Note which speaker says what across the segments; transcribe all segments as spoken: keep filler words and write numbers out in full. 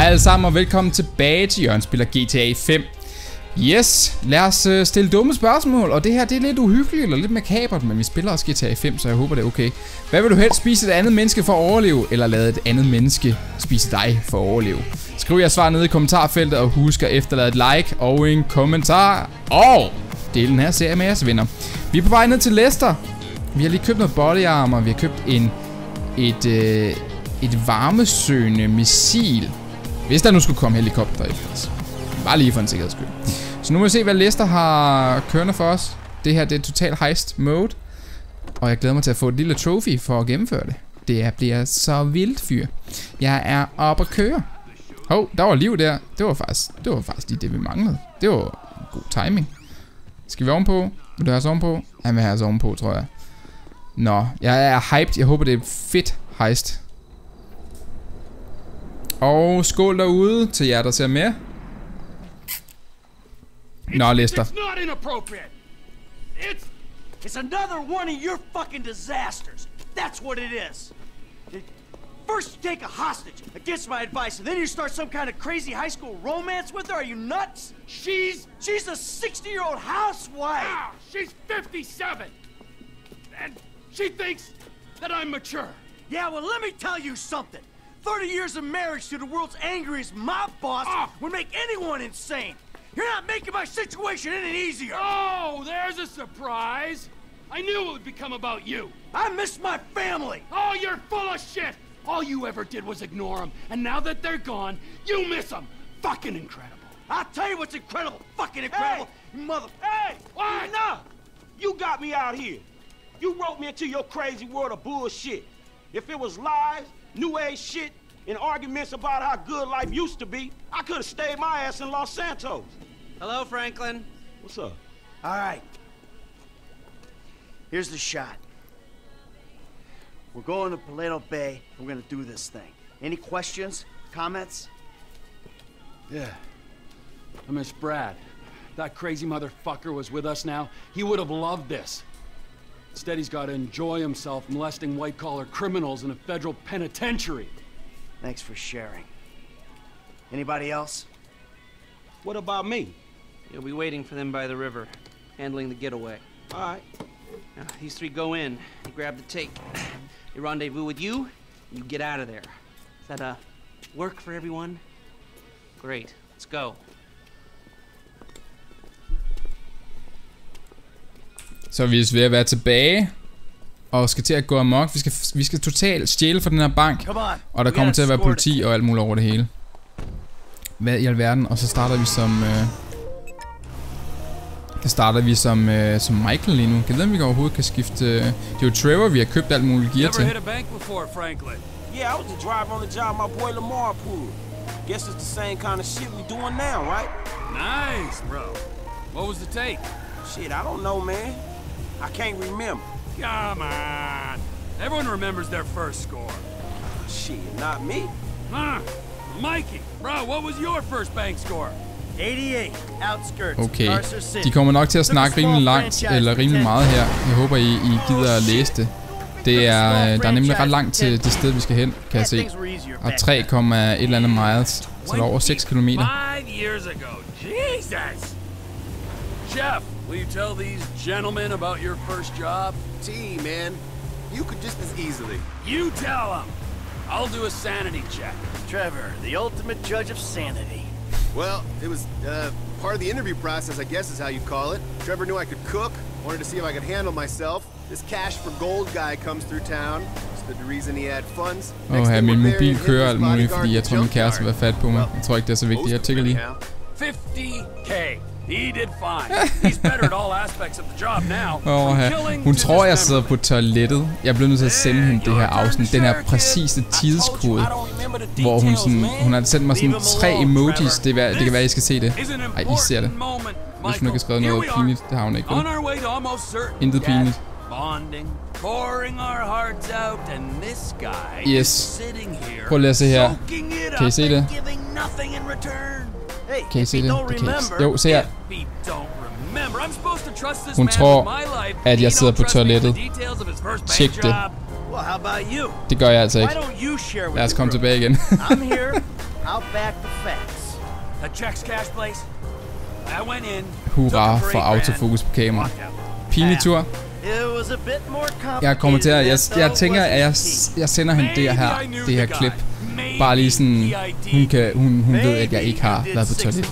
Speaker 1: Hej alle sammen og velkommen tilbage til Jørgen spiller G T A fem. Yes, lad os uh, stille dumme spørgsmål, og det her det er lidt uhyggeligt eller lidt makabert, men vi spiller også G T A fem, så jeg håber det er okay. Hvad vil du helst, spise et andet menneske for at overleve, eller lade et andet menneske spise dig for at overleve? Skriv jeres svar nede i kommentarfeltet, og husk at efterlade et like og en kommentar, og del den her serie med jeres venner. Vi er på vej ned til Leicester. Vi har lige købt noget body armor, vi har købt en, et, øh, et varmesøgende missil. Hvis der nu skulle komme helikopter efter os. Bare lige for en sikkerheds skyld. Så nu må vi se, hvad Leicester har kørende for os. Det her, det er total heist mode. Og jeg glæder mig til at få et lille trophy for at gennemføre det. Det bliver så vildt, fyr. Jeg er oppe at køre. Hov, oh, der var liv der. Det var faktisk, det var faktisk lige det, vi manglede. Det var god timing. Skal vi ovenpå? Vil du have os ovenpå? Han vil have os ovenpå, tror jeg. Nå, jeg er hyped. Jeg håber, det er fedt heist. Og skål derude til jer, der ser med. Nå, Leicester.
Speaker 2: It's not inappropriate. It's it's another one of your fucking disasters. That's what it is. First you take a hostage against my advice, and then you start some kind of crazy high school romance with her. Are you nuts? She's she's a sixty-year-old housewife. Ah, she's fifty-seven, and she thinks that I'm mature. Yeah, well, let me tell you something. thirty years of marriage to the world's angriest mob boss oh. would make anyone insane. You're not making my situation any easier. Oh, there's a surprise. I knew it would become about you. I miss my family. Oh, you're full of shit. All you ever did was ignore them, and now that they're gone, you miss them. Fucking incredible. I'll tell you what's incredible. Fucking incredible. Hey, mother. Hey, what? Enough.
Speaker 3: You got me out here. You wrote me into your crazy world of bullshit. If it was lies, new age shit, and arguments about how good life used to be, I could have stayed my ass in Los Santos.
Speaker 4: Hello, Franklin.
Speaker 3: What's up?
Speaker 2: All right. Here's the shot. We're going to Paleto Bay. We're going to do this thing. Any questions? Comments?
Speaker 5: Yeah. I miss Brad. That crazy motherfucker was with us now. He would have loved this. Instead, he's got to enjoy himself molesting white-collar criminals in a federal penitentiary.
Speaker 2: Thanks for sharing. Anybody else?
Speaker 3: What about me?
Speaker 4: You'll be waiting for them by the river, handling the getaway.
Speaker 3: All right.
Speaker 4: Now, these three go in, you grab the tape. They rendezvous with you, and you get out of there. Does that, uh, work for everyone? Great. Let's go.
Speaker 1: Så vi er ved at være tilbage og skal til at gå amok. Vi skal, vi skal totalt stjæle fra den her bank, og der kommer til at være politi og alt muligt over det hele. Hvad i alverden? Og så starter vi som øh, der starter vi som øh, som Michael lige nu. Kan jeg vide, om vi overhovedet kan skifte? Øh, det er jo Trevor, vi har købt alt muligt gear til.
Speaker 3: Yeah, I was the driver on the job my boy Lamar pulled. Guess it's the same kind of shit we doing now, right?
Speaker 5: Nice, bro. What was the take?
Speaker 3: Shit, I don't know, man. I can't remember.
Speaker 5: Come on. Everyone remembers their first score.
Speaker 3: Shit, not me.
Speaker 5: Huh? Mikey, bro, what was your first bank score?
Speaker 2: eighty-eight, outskirts.
Speaker 1: Okay, de kommer nok til at snakke rimelig langt, eller rimelig meget her. Jeg håber, I, I gider at læse det. Det er, der er nemlig ret langt til det sted, vi skal hen, kan jeg se. Og tre komma et eller andet miles, så der er over seks kilometer.
Speaker 5: Chef, will you tell these gentlemen about your first job?
Speaker 6: Gee, man, you could just as easily.
Speaker 5: You tell them. I'll do a sanity check.
Speaker 2: Trevor, the ultimate judge of sanity.
Speaker 6: Well, it was uh, part of the interview process, I guess is how you call it. Trevor knew I could cook, wanted to see if I could handle myself. This cash for gold guy comes through town. That's the reason he had funds.
Speaker 1: Åh, her min mobil kører alt muligt, fordi jeg tror min kæreste vil have fat på mig. Jeg tror ikke det er så vigtigt. Jeg tjekker lige.
Speaker 5: fifty K. He did fine. He's better at all aspects of the job now.
Speaker 1: Oh, hun tror, jeg sidder på toilettet. Jeg bliver nødt til at sende hende det her afsnit. Den her præcise tidskode, hvor hun sådan, hun har sendt mig sådan tre emojis. Det, er, det kan være, I skal se det. Ej, I ser det. Hvis hun ikke har skrevet noget pinligt, det har hun ikke. Intet pinligt. Yes. Prøv lige at se her. Kan I se det? Kan I se det? Det kan I. Jo, se her. Hun tror, at jeg sidder på toilettet. Tjek det. Det gør jeg altså ikke. Lad os komme tilbage igen.
Speaker 2: I'll back the facts.
Speaker 7: The Jack's cash place. I went in.
Speaker 1: Hurra for autofokus på kamera. Pinlig tur. Jeg kommer til at, jeg, jeg tænker, at jeg, jeg sender hende det her, det her klip. Bare lige sådan, hun, kan, hun, hun ved, at jeg ikke har været på toilettet.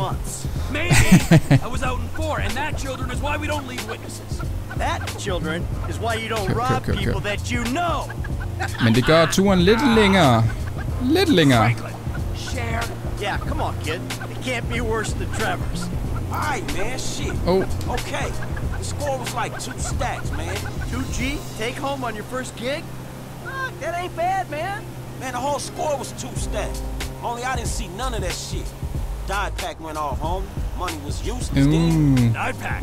Speaker 1: Kør, kør, kør, kør. Men det gør turen lidt længere. Lidt længere.
Speaker 2: Yeah, come on, kid. It can't be worse than Trevor's.
Speaker 3: Alright, man, shit.
Speaker 1: Oh.
Speaker 3: Okay. The score was like two stacks, man.
Speaker 2: two G, take home on your first gig? Look, that ain't bad, man.
Speaker 3: Man, the whole score was two stacks. Only I didn't see none of that shit. Dye pack went off, homie. Money was useless
Speaker 1: mm.
Speaker 3: then.
Speaker 7: Dye pack.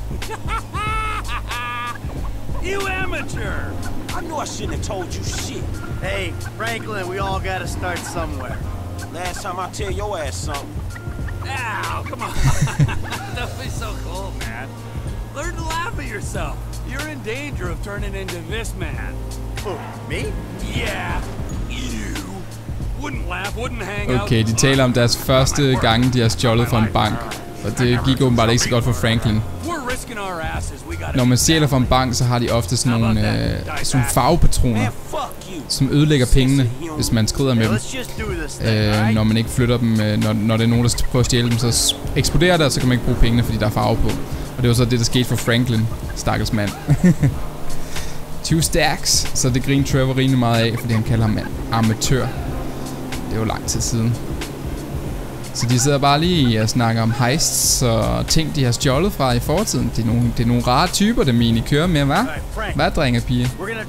Speaker 7: You amateur.
Speaker 3: I knew I shouldn't have told you shit.
Speaker 2: Hey, Franklin, we all gotta start somewhere.
Speaker 3: Last time I tell your ass something.
Speaker 7: Ow, come on. Don't be so cold, man. Learn to laugh at yourself. You're in danger of turning into this man.
Speaker 2: Who, me?
Speaker 7: Yeah, you. Wouldn't laugh, wouldn't hang out.
Speaker 1: Okay, de taler om deres første gange, de har stjålet fra en bank. Og det gik åbenbart ikke så godt for Franklin. Når man stjæler fra en bank, så har de ofte sådan nogle, øh, sådan farvepatroner, som ødelægger pengene, hvis man skrider med dem. Øh, når man ikke flytter dem, øh, når, når det er nogen, der prøver at stjæle dem, så eksploderer det, og så kan man ikke bruge pengene, fordi der er farve på. Og det var så det, der skete for Franklin, stakkels mand. tyve stacks, så det griner Trevor rimelig meget af, fordi han kalder ham amatør. Det er jo lang tid siden. Så de sidder bare lige og snakker om heists og ting, de har stjålet fra i fortiden. Det er nogle, det er nogle rare typer, dem egentlig kører med, hva'? Hvad, drenge og piger? Ja, jeg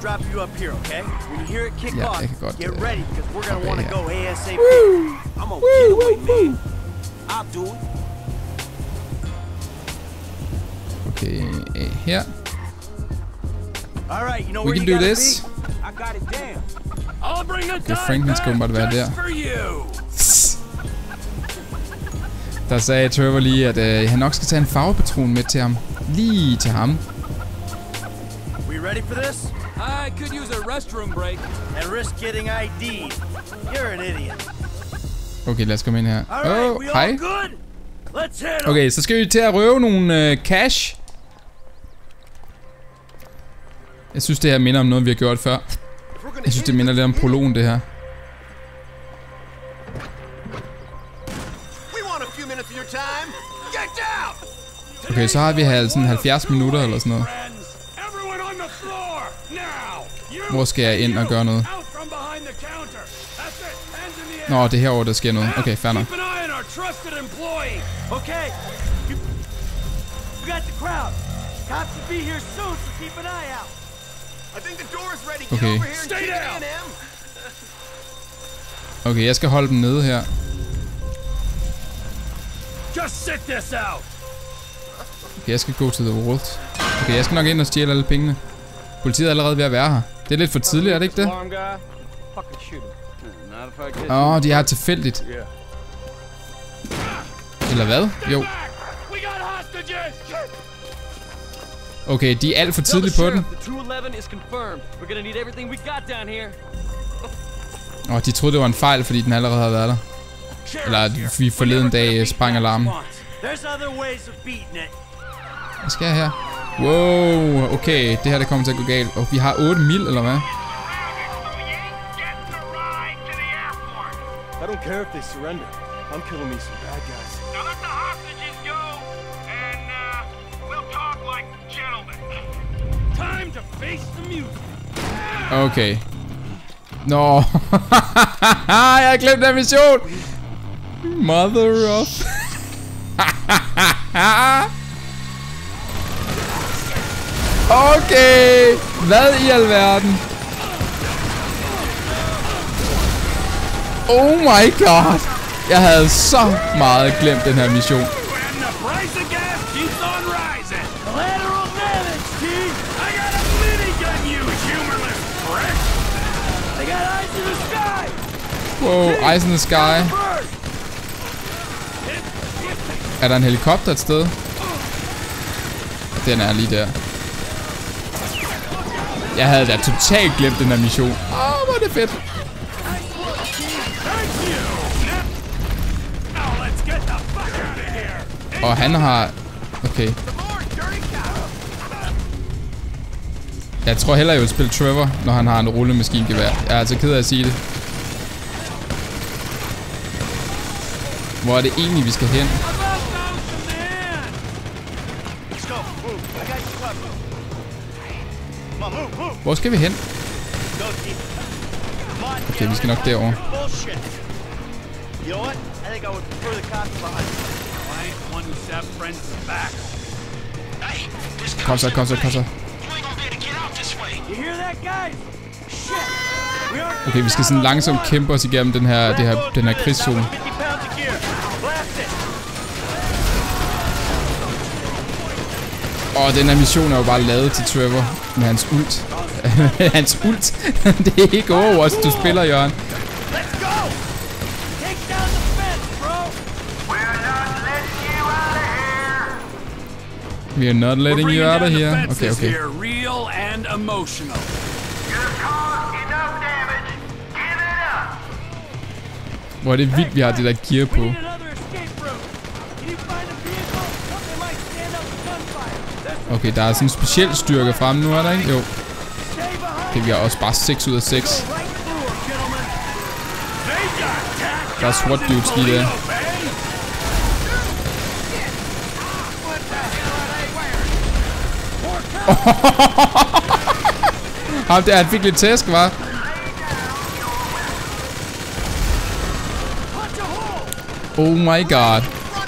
Speaker 1: kan godt. Uh, okay, her. Woo! Woo, woo, woo. Okay, her. We can do this. Okay, Franklin skal bare være der. Der sagde Trevor lige, at øh, han nok skal tage en farvepatron med til ham. Lige til ham.
Speaker 2: We ready for this?
Speaker 7: I could use a restroom break.
Speaker 2: And risk getting I D'd. You're an idiot.
Speaker 1: Okay, lad os komme ind her. Åh, oh, hej.
Speaker 2: Let's
Speaker 1: Okay, så skal vi til at røve nogle øh, cash. Jeg synes, det her minder om noget, vi har gjort før. Jeg synes, det minder lidt om prologen, det her. Okay, så har vi her sådan halvfjerds minutter eller sådan noget. Hvor skal jeg ind og gøre noget? Nå, det er herovre, der sker noget. Okay, fair nok.
Speaker 2: Okay. We got the crowd. Cops will be here soon, so keep an eye out. I think the door is ready. Get
Speaker 1: okay.
Speaker 2: over here and stay down.
Speaker 1: Okay, jeg skal holde dem nede her.
Speaker 7: Just sit this out.
Speaker 1: Okay, jeg skal gå til The Vault. Okay, jeg skal nok ind og stjæle alle pengene. Politiet er allerede ved at være her. Det er lidt for tidligt, er det ikke det? Åh, oh, de har tilfældigt. Eller hvad? Jo. Okay, de er alt for tidligt på den. Åh, oh, de troede, det var en fejl, fordi den allerede havde været der. Eller vi forleden dag sprang alarmen. Hvad skal jeg her? Wow, okay, det her det kommer til at gå galt. Og vi har otte mil, eller hvad?
Speaker 6: I don't care if they surrender. I'm killing me some bad guys.
Speaker 8: Now let the hostages go, and uh, we'll talk like gentlemen.
Speaker 7: Time to face the music.
Speaker 1: Okay. Nå. Jeg har glemt den mission. Mother of. Okay. Hvad i alverden? Oh my god. Jeg havde så meget glemt den her mission. Wow, Eyes in the Sky. Er der en helikopter et sted? Den er lige der. Jeg havde da totalt glemt den her mission. Åh, oh, hvor er det fedt. Og han har... Okay. Jeg tror hellere, jeg vil spille Trevor, når han har en rullemaskingevær. Jeg er altså ked af at sige det. Hvor er det egentlig, vi skal hen? Hvor skal vi hen? Okay, vi skal nok derover. Kom så, kom så, kom så. Okay, vi skal sådan langsomt kæmpe os igennem den her, det her, den her krigszone. Og den her mission er jo bare lavet til Trevor med hans ult. Hans ult. Det er ikke Overwatch, du spiller, Jørgen. We are not letting you out of here. Okay, okay. Hvor er det vildt, vi har det der gear på. Okay, der er sådan en speciel styrke frem nu, er der ikke? Jo. Okay, vi har også bare seks ud af seks. Der er SWAT dudes lige der. Ham der, han fik lidt tæsk, hva'? Oh my god.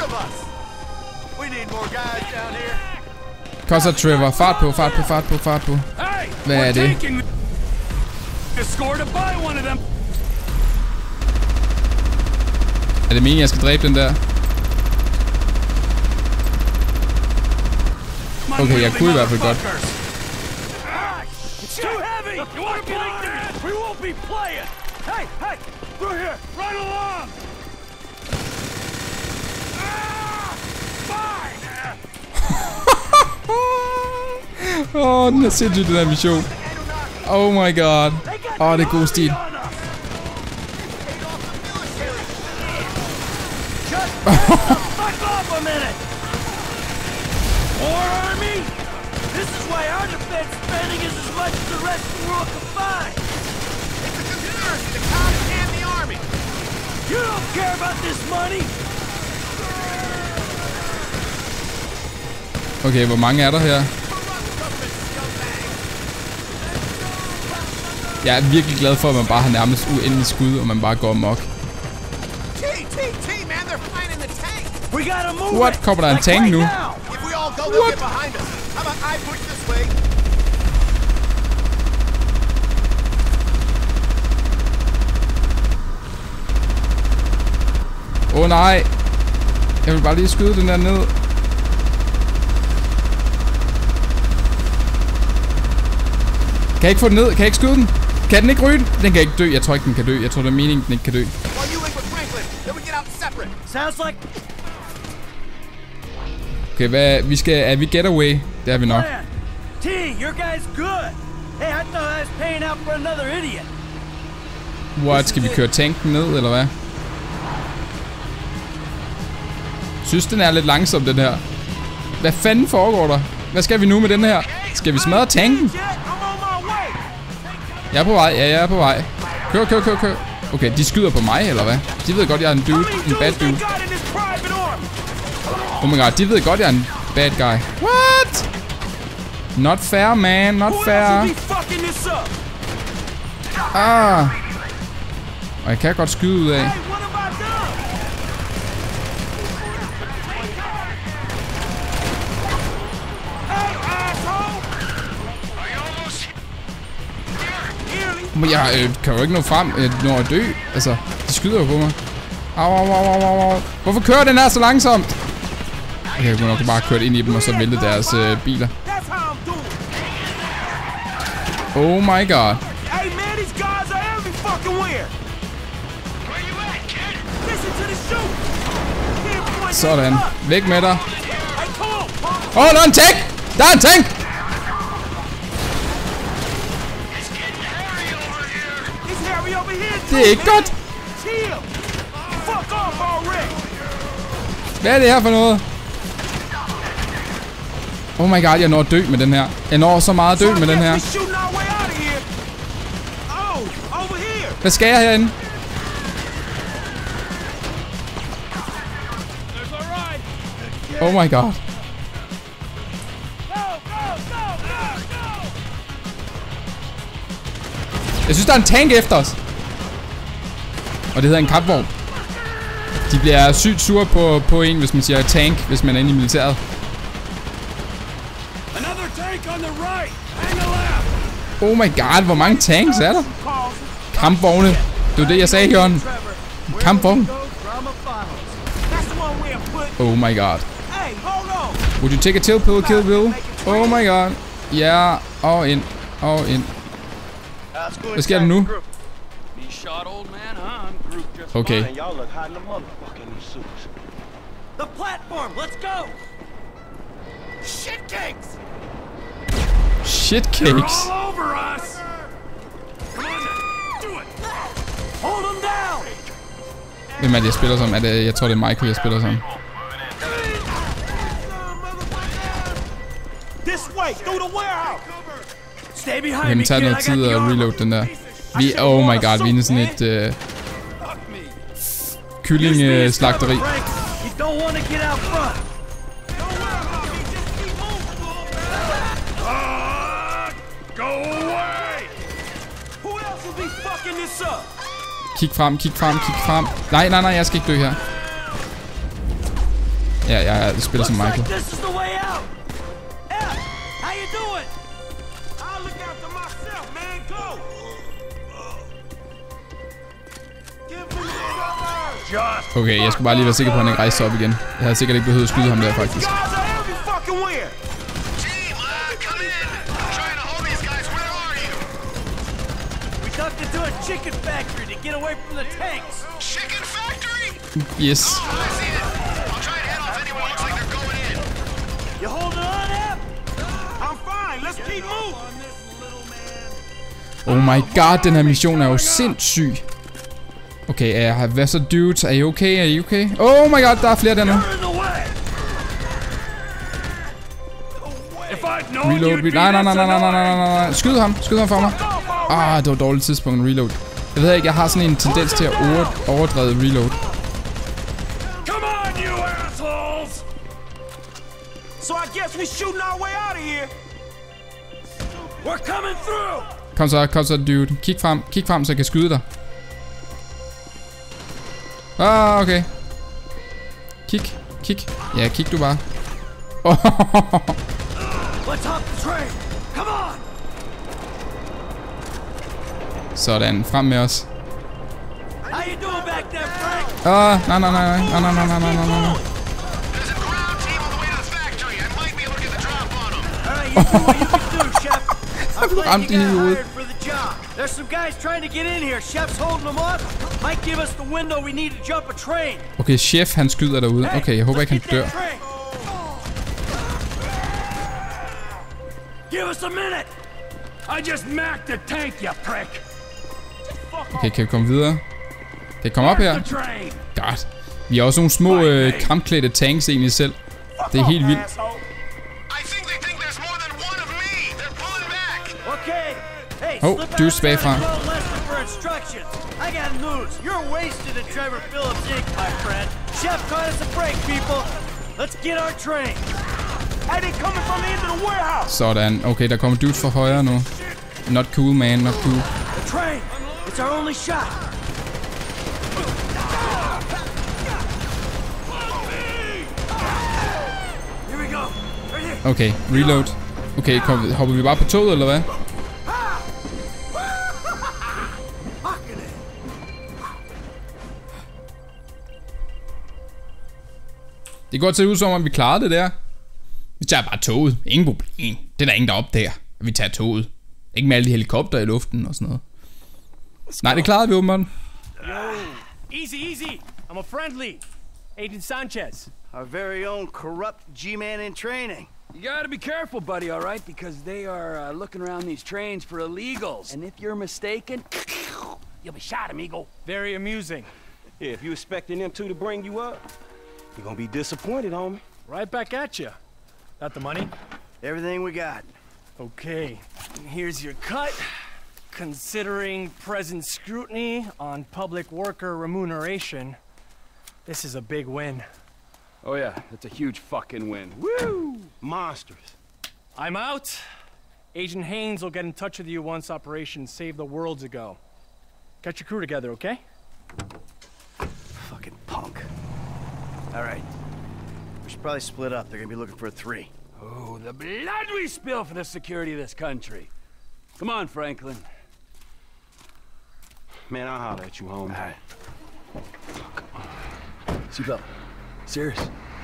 Speaker 1: Kom så, Trevor. Fart på, fart på, fart på, fart på. Hvad er det? Er det meningen, jeg skal dræbe den der? Okay, jeg kunne i hvert fald godt. Åh, oh, den er sindssygt, den her mission. Oh my god. Åh, oh, det er god stil. Okay, hvor mange er der her? Jeg er virkelig glad for, at man bare har nærmest uendelig skud, og man bare går amok. What? Kommer der en tank nu? What? Åh oh, nej. Jeg vil bare lige skyde den der ned. Kan jeg ikke få den ned? Kan jeg ikke skyde den? Kan den ikke ryge? Den kan ikke dø. Jeg tror ikke, den kan dø. Jeg tror, det er meningen, den ikke kan dø. Okay, hvad? Vi skal... Er vi getaway? Det er vi nok.
Speaker 2: T, your guy's good. Hey, I thought I was paying out for another idiot.
Speaker 1: What? Skal vi køre tanken ned, eller hvad? Synes, den er lidt langsom, den her. Hvad fanden foregår der? Hvad skal vi nu med den her? Skal vi smadre tanken? Jeg er på vej. Ja, jeg er på vej. Kør, kør, kør, kør. Okay, de skyder på mig, eller hvad? De ved godt, jeg er en dude. En bad dude. Oh my god, de ved godt, jeg er en bad guy. What? Not fair, man. Not fair. Ah. Og jeg kan godt skyde ud af. Men jeg øh, kan jo ikke nå frem, øh, når jeg dø. Altså, de skyder jo på mig. Au, au, au, au, au. Hvorfor kører den her så langsomt? Okay, jeg kunne nok bare køre ind i dem, og så vælte deres øh, biler. Oh my god. Sådan. Væk med dig. Åh, oh, der er en tank! Der er en tank! Det er ikke godt. Hvad er det her for noget? Oh my god, jeg når at dø med den her. Jeg når så meget at dø med den her. Hvad skal jeg herinde? Oh my god. Jeg synes, der er en tank efter os. Og det hedder en kampvogn. De bliver sygt sure på, på en, hvis man siger tank, hvis man er inde i militæret. Oh my god, hvor mange tanks er der? Kampvogne. Det var det, jeg sagde, Jørgen. Kampvogn. Oh my god. Would you take a chill pill, Kill Bill? Oh my god. Ja, og ind. Og ind. Hvad sker der nu? Okay.
Speaker 2: The platform, let's go. Shit cakes.
Speaker 1: Shit cakes.
Speaker 7: All over us. Come on, do it.
Speaker 2: Hold them down.
Speaker 1: Hvem er det, jeg spiller som? Er det, jeg tror, det er Michael, jeg spiller som.
Speaker 2: This way, through the warehouse. Stay behind
Speaker 1: Okay, den tager noget tid at reload den der. Vi, oh my god, vi er sådan et uh, kyllingeslagteri. Kig frem, kig frem, kig frem. Nej, nej, nej, jeg skal ikke dø her. Ja, ja, jeg spiller som Michael. Okay, jeg skulle bare lige være sikker på, at han ikke rejste sig op igen. Jeg havde sikkert ikke behøvet at skyde ham der, faktisk. Yes. Oh my god, den her mission er jo sindssyg. Okay, jeg har hvad så dudes? Er I okay? Er I okay? Oh my god, der er flere der nu. Reload. Nej, nej, nej, nej, nej, nej, nej, nej. Skyd ham. Skyd ham for mig. Ah, det var et dårligt tidspunkt at reload. Jeg ved ikke, jeg har sådan en tendens til at overdrive reload.
Speaker 7: Come on, you assholes!
Speaker 2: So I guess we shooting our way out of here. We're coming through.
Speaker 1: Kom så, kom så, dude. Kig frem, kig frem, så jeg kan skyde dig. Ah, okay. Kig, kig. Ja, kig du bare. Oh. Sådan, frem med os. Ah, nej, nej, nej, nej, nej, nej, nej, nej, nej, nej. Jeg blev ramt i hovedet.
Speaker 2: There's some guys trying to get in here. Chef's holding them up. Might give us the window we need to jump a train.
Speaker 1: Okay, chef han skyder derude. Okay, jeg håber ikke han dør.
Speaker 7: Give us a minute. I just macked the tank, you prick.
Speaker 1: Okay, kan vi komme videre? Kan vi komme op her? Godt. Vi har også nogle små øh, kampklædte tanks egentlig selv. Det er helt vildt. Oh, dudes bagfra.
Speaker 2: I got news. You're wasted at Trevor Phillips Incorporated, my friend. Chef caught us a break, people. Let's get our train. Hey, they coming from the end of the warehouse.
Speaker 1: Sådan. Okay, der kommer dudes fra højre nu. Not cool, man. Not cool.
Speaker 2: The train. It's our only shot. Here we go. Right here.
Speaker 1: Okay, reload. Okay, kom, hopper vi bare på toget, eller hvad? Det går til ud som om vi klarede det der. Vi tager bare toget. Ingen problem. Det er der ingen der opdager. Vi tager toget. Ikke med alle de helikopter i luften og sådan noget. Nej, det klarede vi åbenbart.
Speaker 9: Easy, easy. I'm a friendly. Agent Sanchez.
Speaker 2: Our very own corrupt G-man in training.
Speaker 5: You gotta be careful, buddy, all right? Because they are uh, looking around these trains for illegals. And if you're mistaken, you'll be shot, amigo.
Speaker 9: Very amusing.
Speaker 3: Yeah, if you're expecting them two to bring you up, you're gonna be disappointed, homie.
Speaker 9: Right back at you. Got the money?
Speaker 2: Everything we got.
Speaker 9: Okay, here's your cut. Considering present scrutiny on public worker remuneration, this is a big win.
Speaker 5: Oh yeah, that's a huge fucking win. Woo!
Speaker 3: Monsters.
Speaker 9: I'm out. Agent Haynes will get in touch with you once Operation Save the World's ago. Get your crew together, okay?
Speaker 2: Fucking punk. All right. We should probably split up. They're gonna be looking for a three.
Speaker 5: Oh, the blood we spill for the security of this country. Come on, Franklin.
Speaker 3: Man, I'll holler at you, homie.
Speaker 5: All right. Seatbelt. Serious.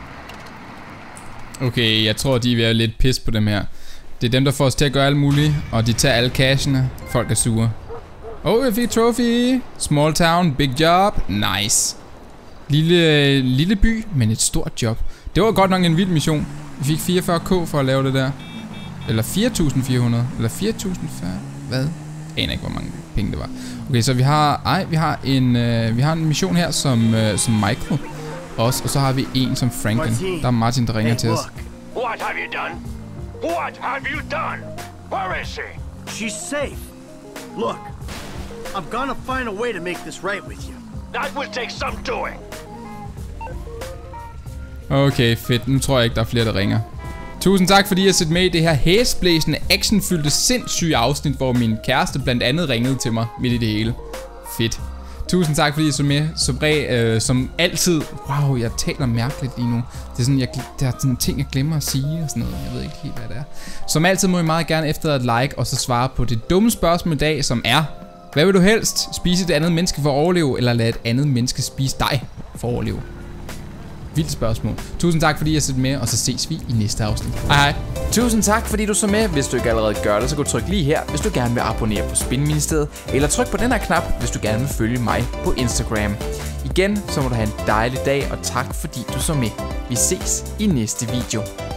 Speaker 1: Okay, jeg tror, de er ved at lidt pis på dem her. Det er dem, der får os til at gøre alt muligt, og de tager alle cashene. Folk er sure. Oh, jeg fik trophy. Small town, big job. Nice. Lille, lille by, men et stort job. Det var godt nok en vild mission. Vi fik fireogfyrre k for at lave det der. Eller fire tusind fire hundrede. Eller fire tusind fyrre. Hvad? Jeg aner ikke, hvor mange penge det var. Okay, så vi har... Ej, vi har en, øh, vi har en mission her som, øh, som Michael. Også, og så har vi en som Franklin.
Speaker 2: Martin.
Speaker 1: Der er Martin, der ringer
Speaker 2: Hey,
Speaker 1: til os.
Speaker 2: look.
Speaker 8: What have you done? What have you done? Where is she?
Speaker 2: She's safe. Look, I'm gonna find a way to make this right with you.
Speaker 8: That will take some doing.
Speaker 1: Okay, fedt. Nu tror jeg ikke, der er flere, der ringer. Tusind tak, fordi I har set med i det her hæsblæsende, actionfyldte, sindssyge afsnit, hvor min kæreste blandt andet ringede til mig midt i det hele. Fedt. Tusind tak, fordi I så med. Som, øh, som altid. Wow, jeg taler mærkeligt lige nu. Det er sådan, jeg, der er sådan ting, jeg glemmer at sige og sådan noget. Jeg ved ikke helt, hvad det er. Som altid må I meget gerne efter et like og så svare på det dumme spørgsmål i dag, som er: hvad vil du helst? Spise et andet menneske for at overleve, eller lade et andet menneske spise dig for at overleve? Vildt spørgsmål. Tusind tak, fordi I har set med, og så ses vi i næste afsnit. Hej hej.
Speaker 10: Tusind tak, fordi du så med. Hvis du ikke allerede gør det, så kan du trykke lige her, hvis du gerne vil abonnere på Spinministeriet, eller tryk på den her knap, hvis du gerne vil følge mig på Instagram. Igen, så må du have en dejlig dag, og tak fordi du så med. Vi ses i næste video.